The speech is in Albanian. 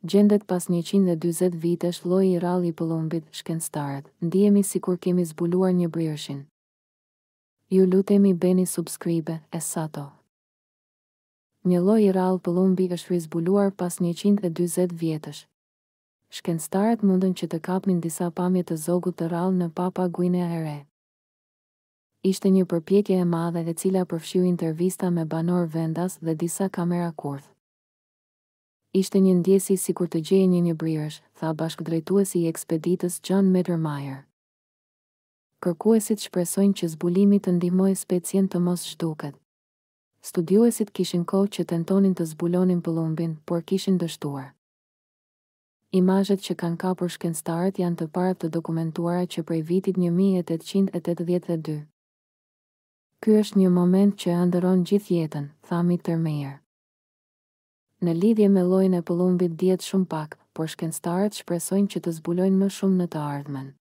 Gjendet pas 140 vitesh lloji I rrallë I pëllumbit, shkencëtarët. Ndihemi sikur kemi zbuluar njëbrirëshin. Ju lutemi bëni subscribe, Essato. Një lloj I rrallë pëllumbi është rizbuluar pas 140 vjetësh. Shkencëtarët mundën që të kapnin disa pamje të zogut të rrallë në Papagujnë e re. Ishte një përpjekje e madhe e cila përfshiu intervista me banor vendas dhe disa kamera kurth. Ishte një ndjesi sikur të gjejë një njëbrirësh, tha bashkëdrejtuesi I ekspeditës John Metermeyer. Kërkuesit shpresojnë që zbulimi të ndihmojë specien të mos zhduket. Studiuesit kishin kohë që tentonin të zbulonin pëllumbin, por kishin dështuar. Imazhet që kanë kapur shkencëtarët janë të parat të dokumentuara që prej vitit 1882. Ky është një moment që ëndërron gjithë jetën, tha Metermeyer. Në lidhje me llojin e pëllumbit dihet shumë pak, por shkencëtarët shpresojnë që të zbulojnë më shumë në të ardhmen.